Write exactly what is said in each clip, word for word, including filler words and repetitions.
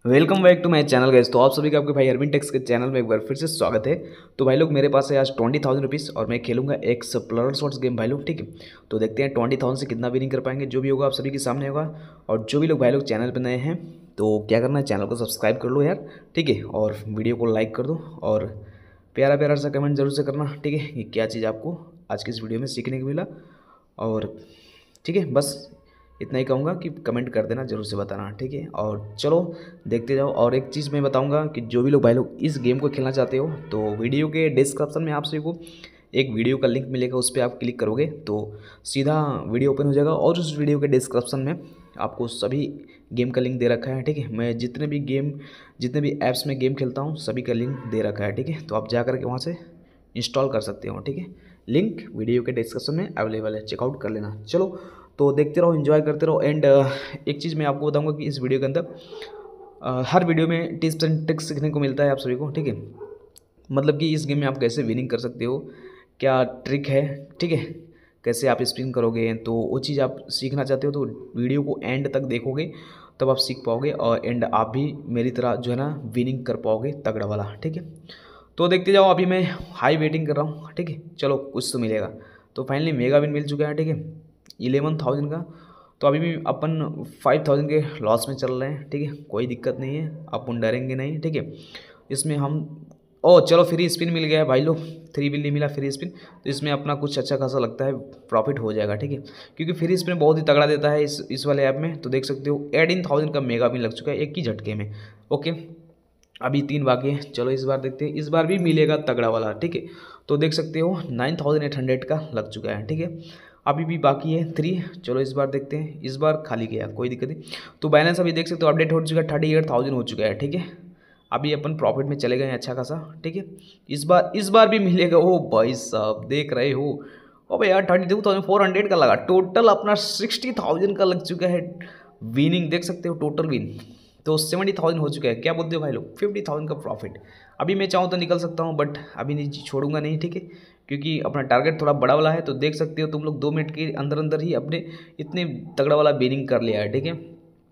Welcome back to my channel guys. तो आप सभी का आपके भाई अरविंद टेक्स के चैनल में एक बार फिर से स्वागत है। तो भाई लोग मेरे पास है आज ट्वेंटी थाउजेंड रुपीज़ और मैं खेलूंगा एक प्लर शॉट्स गेम भाई लोग, ठीक है। तो देखते हैं ट्वेंटी थाउजेंड से कितना विनिंग कर पाएंगे। जो भी होगा आप सभी के सामने होगा। और जो भी लोग भाई लोग चैनल पर नए हैं तो क्या करना है, चैनल को सब्सक्राइब कर लो यार, ठीक है। और वीडियो को लाइक कर दो और प्यारा प्यारा सा कमेंट जरूर से करना, ठीक है, कि क्या चीज़ आपको आज की इस वीडियो में सीखने को मिला। और ठीक है, बस इतना ही कहूँगा कि कमेंट कर देना, जरूर से बताना, ठीक है। और चलो देखते जाओ। और एक चीज़ मैं बताऊँगा कि जो भी लोग भाई लोग इस गेम को खेलना चाहते हो तो वीडियो के डिस्क्रिप्शन में आप सभी को एक वीडियो का लिंक मिलेगा, उस पर आप क्लिक करोगे तो सीधा वीडियो ओपन हो जाएगा। और उस वीडियो के डिस्क्रिप्शन में आपको सभी गेम का लिंक दे रखा है, ठीक है। मैं जितने भी गेम जितने भी ऐप्स में गेम खेलता हूँ सभी का लिंक दे रखा है, ठीक है। तो आप जा करके वहाँ से इंस्टॉल कर सकते हो, ठीक है। लिंक वीडियो के डिस्क्रिप्शन में अवेलेबल है, चेकआउट कर लेना। चलो तो देखते रहो, एंजॉय करते रहो। एंड एक चीज़ मैं आपको बताऊंगा कि इस वीडियो के अंदर uh, हर वीडियो में टिप्स एंड ट्रिक्स सीखने को मिलता है आप सभी को, ठीक है। मतलब कि इस गेम में आप कैसे विनिंग कर सकते हो, क्या ट्रिक है, ठीक है, कैसे आप स्पिन करोगे, तो वो चीज़ आप सीखना चाहते हो तो वीडियो को एंड तक देखोगे तब आप सीख पाओगे। और एंड आप भी मेरी तरह जो है ना विनिंग कर पाओगे तगड़ा वाला, ठीक है। तो देखते जाओ, अभी मैं हाई वेटिंग कर रहा हूँ, ठीक है। चलो कुछ तो मिलेगा। तो फाइनली मेगा विन मिल चुका है, ठीक है, इलेवन थाउजेंड का। तो अभी भी अपन फाइव थाउजेंड के लॉस में चल रहे हैं, ठीक है। कोई दिक्कत नहीं है, अपन डरेंगे नहीं, ठीक है। इसमें हम ओ चलो फ्री स्पिन मिल गया है भाई लोग, थ्री बिल्ली मिला फ्री स्पिन। तो इसमें अपना कुछ अच्छा खासा लगता है प्रॉफिट हो जाएगा, ठीक है। क्योंकि फ्री स्पिन बहुत ही तगड़ा देता है इस इस वाले ऐप में। तो देख सकते हो एटीन थाउजेंड का मेगा विन लग चुका है एक ही झटके में। ओके, अभी तीन बाकी है। चलो इस बार देखते हैं, इस बार भी मिलेगा तगड़ा वाला, ठीक है। तो देख सकते हो नाइन थाउजेंड एट हंड्रेड का लग चुका है, ठीक है। अभी भी बाकी है थ्री। चलो इस बार देखते हैं, इस बार खाली गया, कोई दिक्कत नहीं। तो बैलेंस अभी देख सकते हो अपडेट हो चुका है, थर्टी एट थाउजेंड हो चुका है, ठीक है। अभी अपन प्रॉफिट में चले गए हैं अच्छा खासा, ठीक है। इस बार इस बार भी मिलेगा। ओ भाई साहब देख रहे हो, ओ भाई यार thirty two thousand four hundred का लगा, टोटल अपना सिक्सटी थाउजेंड का लग चुका है विनिंग, देख सकते हो टोटल विन। तो सेवेंटी थाउजेंड हो चुका है, क्या बोलते हो भाई लोग, फिफ्टी थाउजेंड का प्रॉफिट। अभी मैं चाहूँ तो निकल सकता हूँ बट अभी नहीं छोड़ूंगा नहीं, ठीक है। क्योंकि अपना टारगेट थोड़ा बड़ा वाला है। तो देख सकते हो तुम लोग दो मिनट के अंदर अंदर ही अपने इतने तगड़ा वाला विनिंग कर लिया है, ठीक है।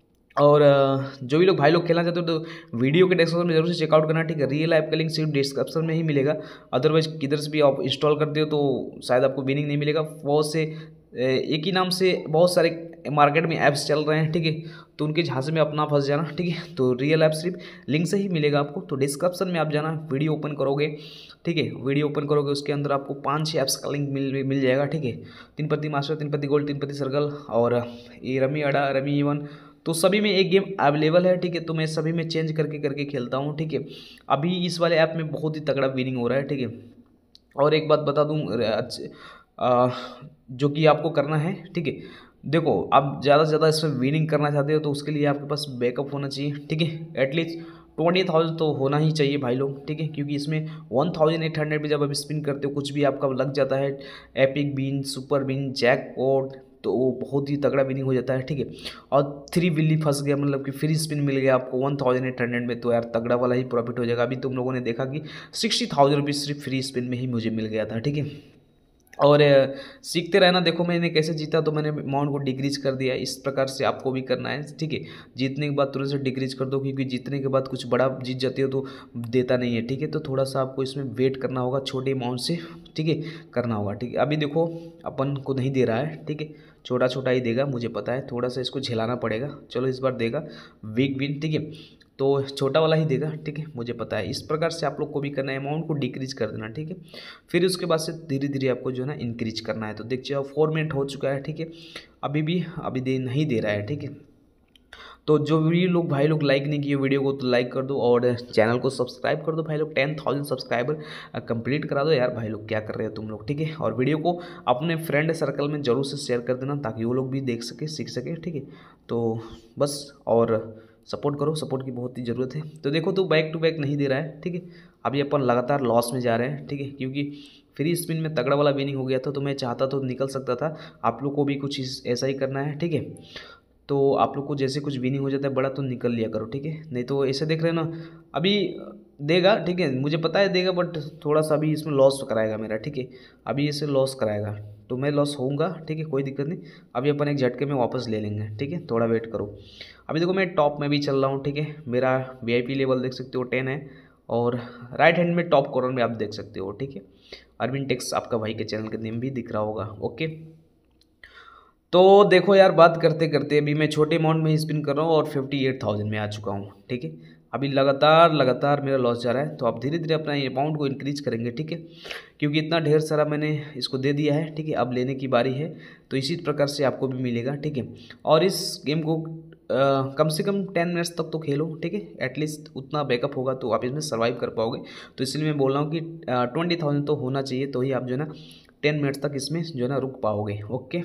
और जो भी लोग भाई लोग खेलना चाहते हो तो वीडियो के डिस्क्रिप्शन में जरूर से चेकआउट करना, ठीक है। रियल ऐप का लिंक सिर्फ डिस्क्रिप्शन में ही मिलेगा, अदरवाइज किधर से भी आप इंस्टॉल करते हो तो शायद आपको विनिंग नहीं मिलेगा। बहुत से एक ही नाम से बहुत सारे मार्केट में ऐप्स चल रहे हैं, ठीक है। तो उनके झांसे में अपना फंस जाना, ठीक है। तो रियल ऐप सिर्फ लिंक से ही मिलेगा आपको। तो डिस्क्रिप्शन में आप जाना, वीडियो ओपन करोगे, ठीक है। वीडियो ओपन करोगे उसके अंदर आपको पाँच छः ऐप्स का लिंक मिल मिल जाएगा, ठीक है। तीन पत्ती मास्टर, तीन पत्ती गोल्ड, तीन पत्ती सर्कल और ये रमी अड़ा, रमी इवन, तो सभी में एक गेम अवेलेबल है, ठीक है। तो मैं सभी में चेंज करके करके खेलता हूँ, ठीक है। अभी इस वाले ऐप में बहुत ही तगड़ा विनिंग हो रहा है, ठीक है। और एक बात बता दूँ जो कि आपको करना है, ठीक है। देखो आप ज़्यादा से ज़्यादा इसमें विनिंग करना चाहते हो तो उसके लिए आपके पास बैकअप होना चाहिए, ठीक है। एटलीस्ट ट्वेंटी थाउजेंड तो होना ही चाहिए भाई लोग, ठीक है। क्योंकि इसमें वन थाउजेंड एट हंड्रेड में जब आप स्पिन करते हो कुछ भी आपका लग जाता है, epic win, super win, jackpot, तो वो बहुत ही तगड़ा विनिंग हो जाता है, ठीक है। और थ्री बिल्ली फंस गया, मतलब कि फ्री स्पिन मिल गया आपको वन थाउजेंड एट हंड्रेड में, तो यार तगड़ा वाला ही प्रॉफिट हो जाएगा। अभी तुम लोगों ने देखा कि सिक्सटी थाउजेंड रुपीज़ सिर्फ फ्री स्पिन में ही मुझे मिल गया था, ठीक है। और सीखते रहना। देखो मैंने कैसे जीता, तो मैंने अमाउंट को डिक्रीज कर दिया। इस प्रकार से आपको भी करना है, ठीक है। जीतने के बाद तुरंत से डिक्रीज कर दो, क्योंकि जीतने के बाद कुछ बड़ा जीत जाते हो तो देता नहीं है, ठीक है। तो थोड़ा सा आपको इसमें वेट करना होगा, छोटे अमाउंट से, ठीक है, करना होगा, ठीक है। अभी देखो अपन को नहीं दे रहा है, ठीक है, छोटा छोटा ही देगा, मुझे पता है, थोड़ा सा इसको झेलाना पड़ेगा। चलो इस बार देगा बिग विन, ठीक है। तो छोटा वाला ही देगा, ठीक है, मुझे पता है। इस प्रकार से आप लोग को भी करना है, अमाउंट को डिक्रीज कर देना, ठीक है। फिर उसके बाद से धीरे धीरे आपको जो है ना इंक्रीज करना है। तो देखिए अब फोर मिनट हो चुका है, ठीक है। अभी भी अभी दे नहीं दे रहा है, ठीक है। तो जो भी लोग भाई लोग लाइक नहीं किए वीडियो को तो लाइक कर दो और चैनल को सब्सक्राइब कर दो भाई लोग। टेन थाउजेंड सब्सक्राइबर कंप्लीट करा दो यार भाई लोग, क्या कर रहे हो तुम लोग, ठीक है। और वीडियो को अपने फ्रेंड सर्कल में जरूर से शेयर कर देना ताकि वो लोग भी देख सके, सीख सके, ठीक है। तो बस, और सपोर्ट करो, सपोर्ट की बहुत ही ज़रूरत है। तो देखो तो बैक टू बैक नहीं दे रहा है, ठीक है। अभी अपन लगातार लॉस में जा रहे हैं, ठीक है। क्योंकि फ्री स्पिन में तगड़ा वाला विनिंग हो गया था, तो मैं चाहता तो निकल सकता था। आप लोग को भी कुछ ऐसा ही करना है, ठीक है। तो आप लोग को जैसे कुछ विनिंग हो जाता है बड़ा तो निकल लिया करो, ठीक है। नहीं तो ऐसे देख रहे हैं ना, अभी देगा, ठीक है, मुझे पता है देगा, बट थोड़ा सा अभी इसमें लॉस कराएगा मेरा, ठीक है। अभी इसे लॉस कराएगा, तो मैं लॉस होऊंगा, ठीक है, कोई दिक्कत नहीं। अभी अपन एक झटके में वापस ले लेंगे, ठीक है, थोड़ा वेट करो। अभी देखो मैं टॉप में भी चल रहा हूँ, ठीक है, मेरा वीआईपी लेवल देख सकते हो टेन है, और राइट हैंड में टॉप कॉर्नर में आप देख सकते हो, ठीक है, अरविंद टेक्स आपका भाई के चैनल के नेम भी दिख रहा होगा। ओके, तो देखो यार, बात करते करते अभी मैं छोटे अमाउंट में ही स्पिन कर रहा हूँ और फिफ्टी एट थाउजेंड में आ चुका हूँ, ठीक है। अभी लगातार लगातार मेरा लॉस जा रहा है, तो आप धीरे धीरे अपना अमाउंट को इंक्रीज करेंगे, ठीक है, क्योंकि इतना ढेर सारा मैंने इसको दे दिया है, ठीक है, अब लेने की बारी है। तो इसी प्रकार से आपको भी मिलेगा, ठीक है। और इस गेम को आ, कम से कम टेन मिनट्स तक तो खेलो, ठीक है, एटलीस्ट उतना बैकअप होगा तो आप इसमें सर्वाइव कर पाओगे। तो इसलिए मैं बोल रहा हूँ कि ट्वेंटी थाउजेंड तो होना चाहिए, तो ही आप जो है ना टेन मिनट्स तक इसमें जो है ना रुक पाओगे। ओके,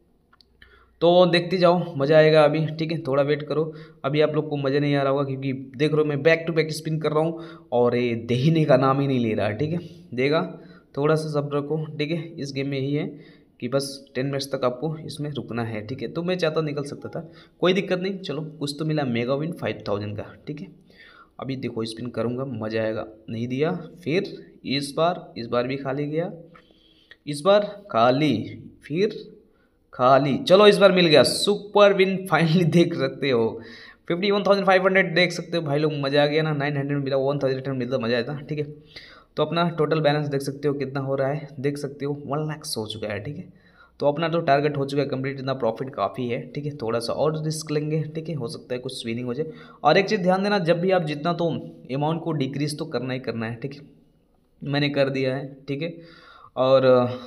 तो देखते जाओ, मज़ा आएगा अभी, ठीक है, थोड़ा वेट करो। अभी आप लोग को मज़ा नहीं आ रहा होगा क्योंकि देख रहे हो मैं बैक टू बैक स्पिन कर रहा हूँ और ये देने का नाम ही नहीं ले रहा है, ठीक है। देगा, थोड़ा सा सब्र रखो, ठीक है। इस गेम में यही है कि बस टेन मिनट्स तक आपको इसमें रुकना है, ठीक है। तो मैं चाहता निकल सकता था, कोई दिक्कत नहीं, चलो कुछ तो मिला, मेगा विन फाइव थाउजेंड का, ठीक है। अभी देखो स्पिन करूँगा, मज़ा आएगा। नहीं दिया, फिर इस बार इस बार भी खाली गया, इस बार खाली, फिर खाली, चलो इस बार मिल गया, सुपर विन फाइनली देख सकते हो, fifty one thousand five hundred देख सकते हो भाई लोग, मज़ा आ गया ना। नाइन हंड्रेड मिला, वन थाउजेंड एट हंड्रेड मिलता, मज़ा आया था, ठीक है। तो अपना टोटल बैलेंस देख सकते हो कितना हो रहा है, देख सकते हो वन लैक्स हो चुका है, ठीक है। तो अपना तो टारगेट हो चुका है कंप्लीट, इतना प्रॉफिट काफ़ी है, ठीक है। थोड़ा सा और रिस्क लेंगे, ठीक है, हो सकता है कुछ विनिंग हो जाए। और एक चीज़ ध्यान देना, जब भी आप जितना तो अमाउंट को डिक्रीज तो करना ही करना है, ठीक है, मैंने कर दिया है, ठीक है। और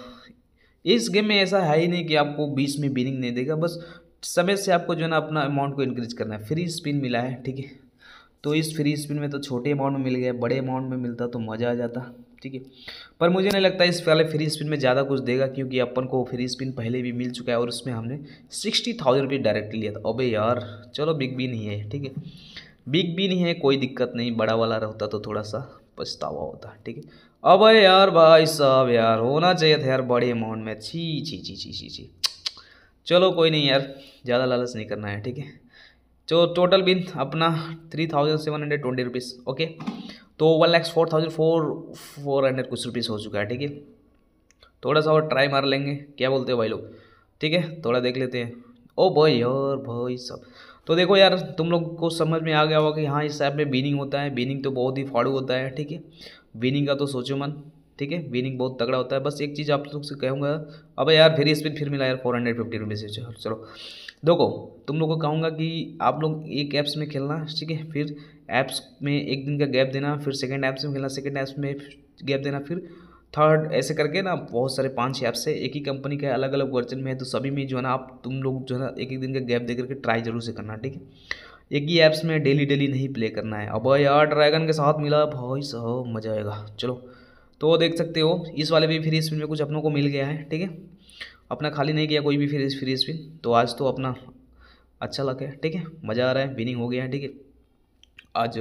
इस गेम में ऐसा है ही नहीं कि आपको बीच में विनिंग नहीं देगा, बस समय से आपको जो है ना अपना अमाउंट को इंक्रीज करना है। फ्री स्पिन मिला है, ठीक है, तो इस फ्री स्पिन में तो छोटे अमाउंट में मिल गया, बड़े अमाउंट में मिलता तो मज़ा आ जाता, ठीक है। पर मुझे नहीं लगता इस वाले फ्री स्पिन में ज़्यादा कुछ देगा, क्योंकि अपन को फ्री स्पिन पहले भी मिल चुका है और उसमें हमने सिक्सटी थाउजेंड रुपये डायरेक्ट लिया था। अबे यार, चलो बिग बी नहीं है, ठीक है, बिग बी नहीं है, कोई दिक्कत नहीं, बड़ा वाला रहता तो थोड़ा सा पछतावा होता, ठीक है। अब यार भाई साहब, यार होना चाहिए था यार बड़े अमाउंट में, छी छी छी छी छी छी चलो कोई नहीं यार, ज़्यादा लालच नहीं करना है, ठीक है। तो टोटल बिल अपना three thousand seven hundred twenty rupees, okay. तो one lakhs four thousand four four hundred कुछ रुपीज़ हो चुका है, ठीक है। थोड़ा सा और ट्राई मार लेंगे, क्या बोलते हो भाई लोग, ठीक है, थोड़ा देख लेते हैं। ओ भाई यार भाई सब, तो देखो यार, तुम लोग को समझ में आ गया होगा कि हाँ इस ऐप में बीनिंग होता है, बीनिंग तो बहुत ही फाड़ू होता है, ठीक है। बीनिंग का तो सोचो मन, ठीक है, बीनिंग बहुत तगड़ा होता है। बस एक चीज़ आप लोग से कहूँगा, अब यार फिर स्पिन फिर मिला यार फोर हंड्रेड फिफ्टी रुपीज़, चलो देखो, तुम लोग को कहूँगा कि आप लोग एक ऐप्स में खेलना, ठीक है, फिर ऐप्स में एक दिन का गैप देना, फिर सेकंड ऐप्स में खेलना, सेकंड ऐप्स में गैप देना, फिर थर्ड, ऐसे करके ना बहुत सारे पांच ऐप्स है, एक ही कंपनी का अलग अलग वर्जन में है, तो सभी में जो है ना आप तुम लोग जो है ना एक एक दिन का गैप दे करके ट्राई जरूर से करना, ठीक है। एक ही ऐप्स में डेली डेली नहीं प्ले करना है। अब यार ड्रैगन के साथ मिला भाई साहब, मजा आएगा। चलो, तो देख सकते हो इस वाले भी फ्री स्पिन में कुछ अपनों को मिल गया है, ठीक है, अपना खाली नहीं किया कोई भी फ्री फ्री स्पिन, तो आज तो अपना अच्छा लगा है, ठीक है, मज़ा आ रहा है, विनिंग हो गया है, ठीक है। आज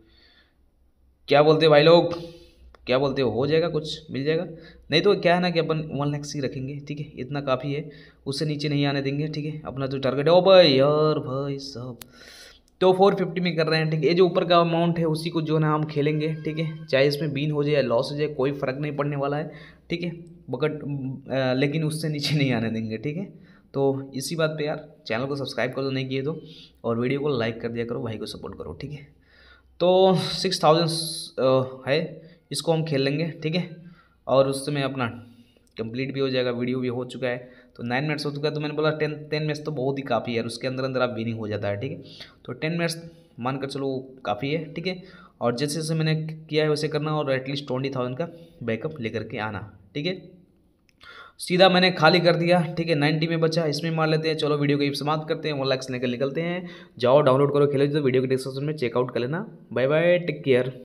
क्या बोलते हो भाई लोग, क्या बोलते हो, हो जाएगा, कुछ मिल जाएगा। नहीं तो क्या है ना कि अपन वन लैक्स ही रखेंगे, ठीक है, इतना काफ़ी है, उससे नीचे नहीं आने देंगे, ठीक है। अपना जो टारगेट है, ओ भाई यार भाई साहब, तो फोर फिफ्टी में कर रहे हैं, ठीक है। ये जो ऊपर का अमाउंट है उसी को जो है ना हम खेलेंगे, ठीक है, चाहे इसमें बीन हो जाए लॉस हो जाए, कोई फ़र्क नहीं पड़ने वाला है, ठीक है, बकट लेकिन उससे नीचे नहीं आने देंगे, ठीक है। तो इसी बात पे यार चैनल को सब्सक्राइब कर दो नहीं किए तो, और वीडियो को लाइक कर दिया करो, भाई को सपोर्ट करो, ठीक है। तो सिक्स थाउजेंड है, इसको हम खेल लेंगे, ठीक है, और उससे मैं अपना कंप्लीट भी हो जाएगा, वीडियो भी हो चुका है, तो नाइन मिनट्स हो चुका है। तो मैंने बोला टेन टेन मिनट्स तो बहुत ही काफ़ी है यार, उसके अंदर अंदर आप विनिंग हो जाता है, ठीक है। तो टेन मिनट्स मान कर चलो काफ़ी है, ठीक है। और जैसे जैसे मैंने किया है वैसे करना, और एटलीस्ट ट्वेंटी थाउजेंड का बैकअप लेकर के आना, ठीक है। सीधा मैंने खाली कर दिया, ठीक है, नाइन्टी में बचा, इसमें मार लेते हैं। चलो वीडियो को समाप्त करते हैं, वन लाख लेकर निकलते हैं। जाओ डाउनलोड करो, खेलो, तो वीडियो के डिस्क्रिप्शन में चेकआउट कर लेना। Bye bye, take care.